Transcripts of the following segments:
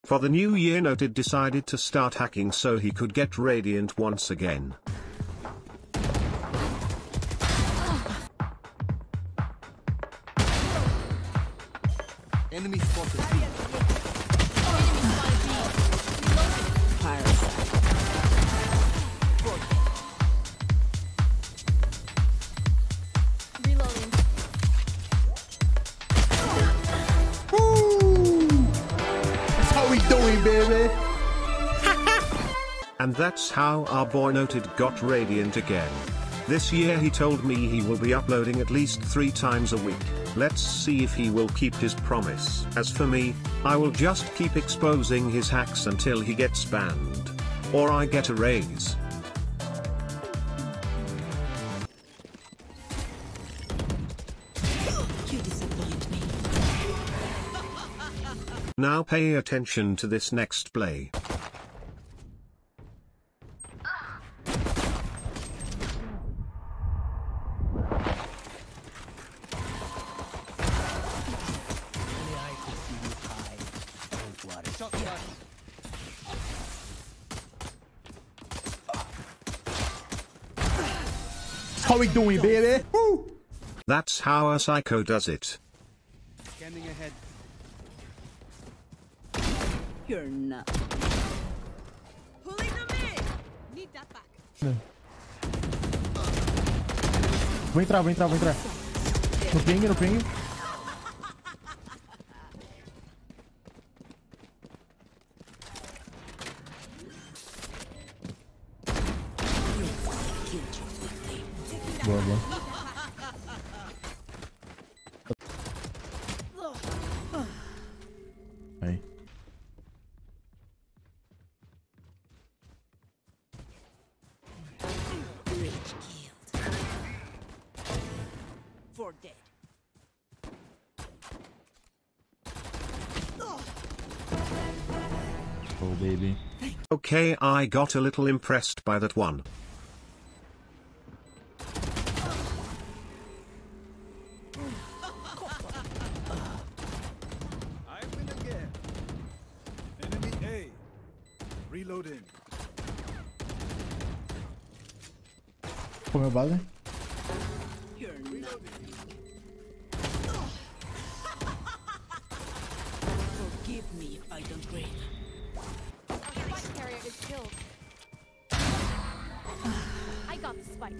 For the new year, Noted decided to start hacking so he could get Radiant once again. Enemy spotted. Reloading. That's how we doing, baby. And that's how our boy Noted got Radiant again. This year he told me he will be uploading at least 3 times a week. Let's see if he will keep his promise. As for me, I will just keep exposing his hacks until he gets banned. Or I get a raise. You disappoint me. Now pay attention to this next play. How we doing, baby? Woo! That's how a psycho does it. Scanning ahead. You're not. Pulling them in. Need that back. Vou entrar. No ping. Boa. Aí. For dead. Oh, baby. Okay, I got a little impressed by that one. I win again. Enemy A. Reloading. Comeu base? You're not. Forgive me if I don't breathe. Our spike carrier is killed. I got the spike.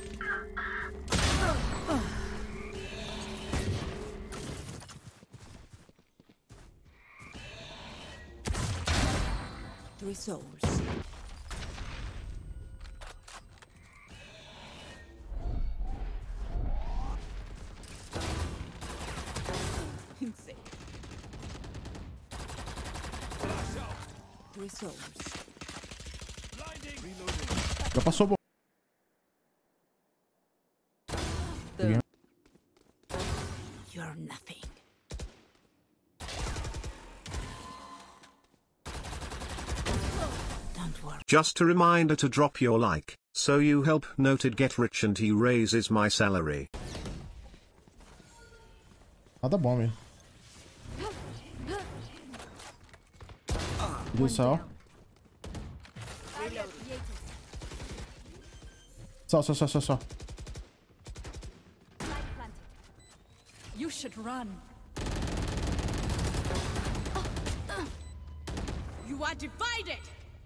Three souls. Insane. Three souls. Reloading. Já passou bom. You're nothing. Don't worry. Just a reminder to drop your like, so you help Noted get rich and he raises my salary. Nada bom, mesmo. Do céu. Só. You should run. You are divided.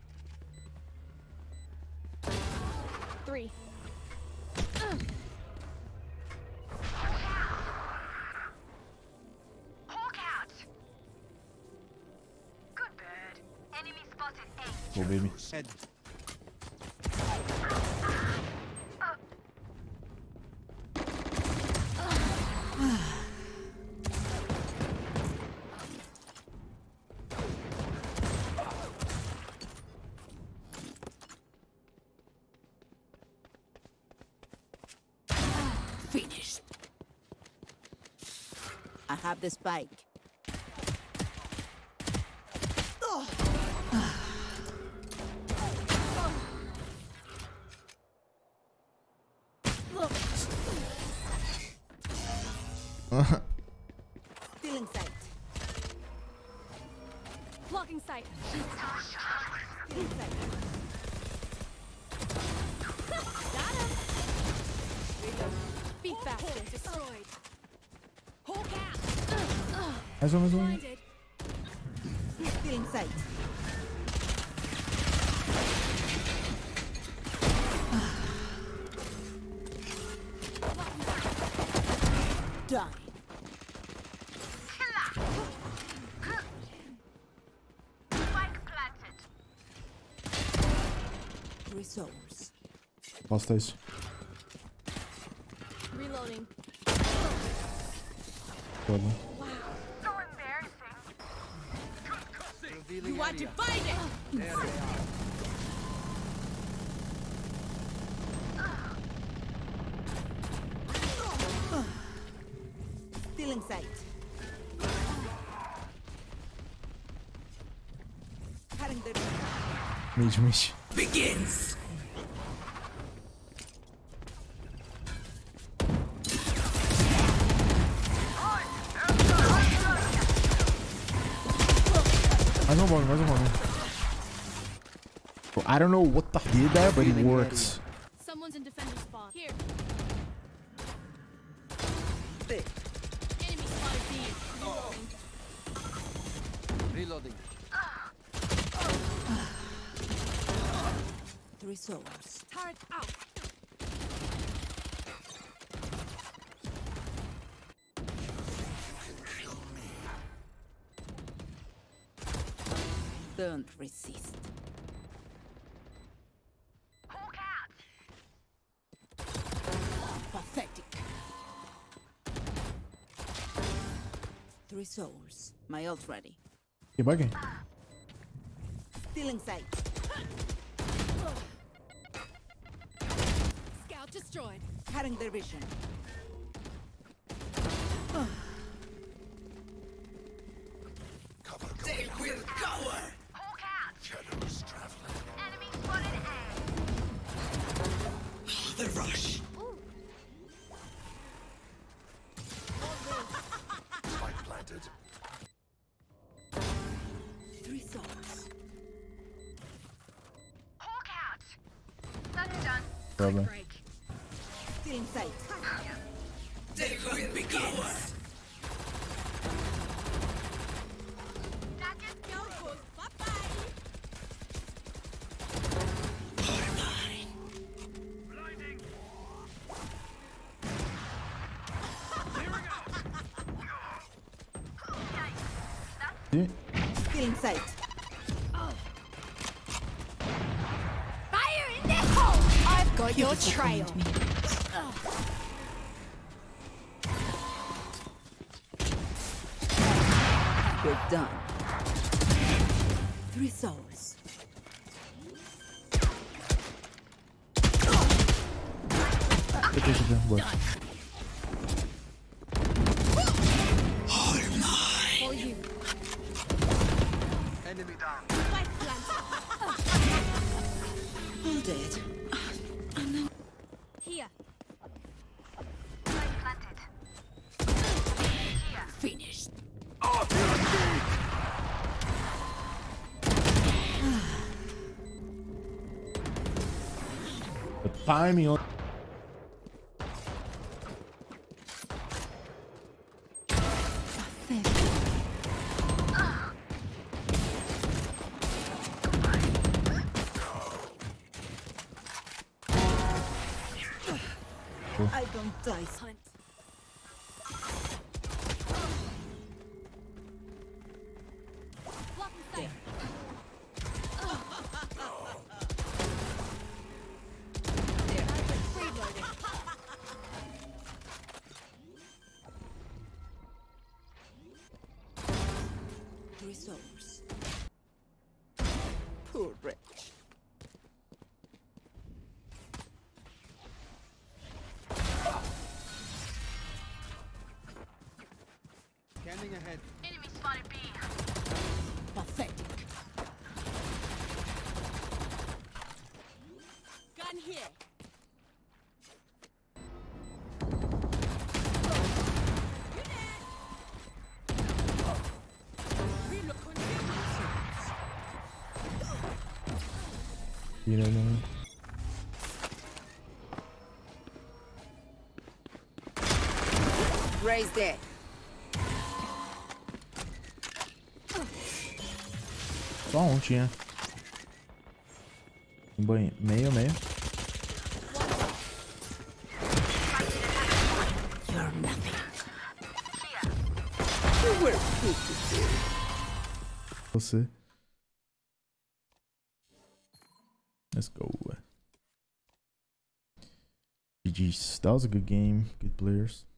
3. Hawk out! Good bird. Enemy spotted A. Oh, baby. Head. Finished. I have the spike. Still in sight. Blocking sight. Got him. Be faster. Destroyed. Hawk out. Mais um. Blinded. Feeling sight. Die. Spike planted. Resource. Basta isso. Reloading. Foda. So embarrassing. Revealing You are area. divided. There they are. Feeling sight. Cutting the Mid. begins. Mais um bomb, mais um bomb. Bro, I don't know what the did there, but it works. Someone's in defender spawn. Here. Thick. Enemy spotted B. Reloading. Reloading. Resource. Turret out. Don't resist. Hawk out. Pathetic. 3 souls. My ult ready. Que bug? Stealing sight. Scout destroyed. Cutting their vision. Hawk out. Shadows traveling. Enemy spotted A. The rush. Spike planted. 3 souls. Hawk out. That's done. Problem. Break. Stealing sight. The hunt begins. That just goes. Bye-bye. Blinding. E Stealing sight. Fire in the hole! I've got your trail. We're done. 3 souls. Boa. For you. Enemy down. Spike planted. All dead. Here. Spike planted. Here. Finished. The timing on. I don't die. Hunt. Blocking sight. Reloading. Resource. Poor wretch. Scanning ahead. Enemy spotted B. Pathetic. Gun here. You know what I mean? Raise there. Só um tinha. Banho. Meio, meio. You're nothing. You were beautiful. Você. Let's go. GG's. That was a good game. Good players.